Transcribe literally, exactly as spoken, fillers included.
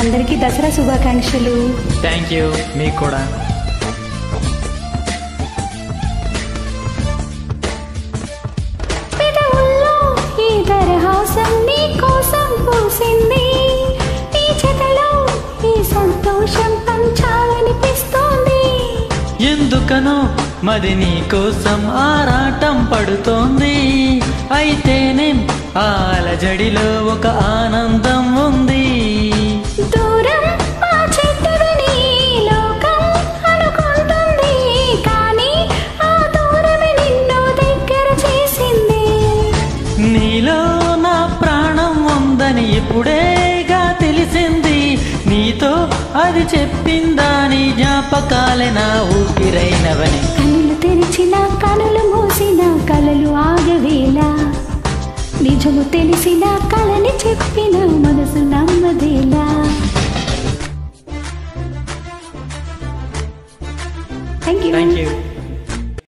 అందరికీ దసరా శుభాకాంక్షలు. Thank you. మీకు కూడా. పెదవుల్లో ఈ దరహాసం నీ కోసం పూసింది, ఈ జతలో ఈ సంతోషం పంచాలనిపిస్తోంది. ఎందుకనో మది నీ కోసం ఆరాటం పడుతోంది. అయితేనేం ఆ అలజడిలో ఒక ఆనందం ఉంది. దూరం ఆ చెట్టుని లోకం అనుకుంటుంది, కానీ ఆ దూరమే నిన్ను దగ్గర చేసింది. నీలో నా ప్రాణం ఉందని ఇప్పుడేగా తెలిసింది. నీతో అది చెప్పిందా నీ జ్ఞాపకాలే నా ఊపిరైనవని. కనులు తెరిచిన కనులు మూసిన కలలు ఆగవేలా, నిజము తెలిసిన కలని చెప్పిన మనసు నమ్మదేలా. Thank you. Thank you.